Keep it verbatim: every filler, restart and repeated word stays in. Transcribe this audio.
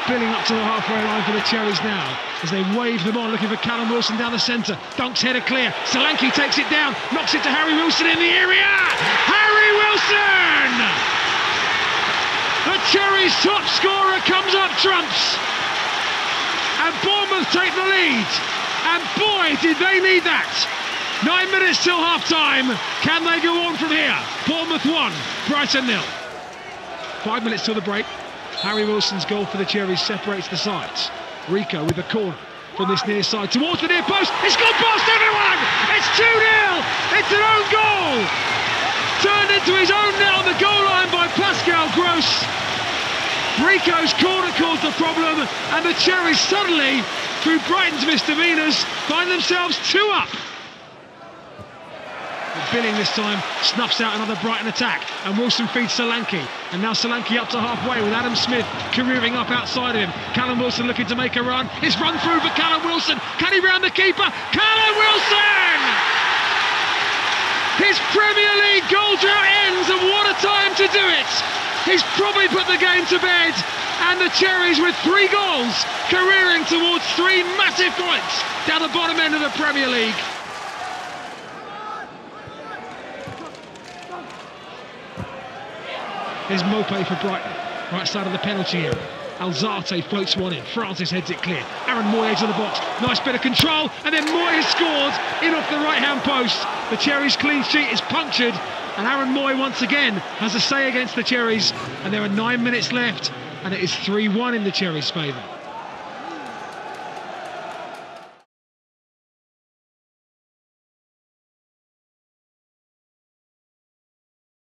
Billing up to the halfway line for the Cherries now as they wave them on, looking for Callum Wilson down the centre. Dunk's header clear. Solanke takes it down, knocks it to Harry Wilson in the area. Harry Wilson! The Cherries' top scorer comes up trumps. And Bournemouth take the lead. And boy, did they need that. Nine minutes till half-time. Can they go on from here? Bournemouth one, Brighton nil. Five minutes till the break. Harry Wilson's goal for the Cherries separates the sides. Rico with the corner from this near side towards the near post. It's gone past everyone! It's two nil! It's an own goal! Turned into his own net on the goal line by Pascal Gross. Rico's corner caused the problem, and the Cherries suddenly, through Brighton's misdemeanours, find themselves two up. Billing this time snuffs out another Brighton attack, and Wilson feeds Solanke, and now Solanke up to halfway with Adam Smith careering up outside of him. Callum Wilson looking to make a run. It's run through for Callum Wilson. Can he round the keeper? Callum Wilson! His Premier League goal drought ends, and what a time to do it! He's probably put the game to bed, and the Cherries with three goals careering towards three massive points down the bottom end of the Premier League. Here's Mopé for Brighton, right side of the penalty area. Alzate floats one in, Francis heads it clear. Aaron Mooy edge of the box, nice bit of control, and then Mooy has scored in off the right-hand post. The Cherries' clean sheet is punctured, and Aaron Mooy once again has a say against the Cherries, and there are nine minutes left, and it is three one in the Cherries' favour.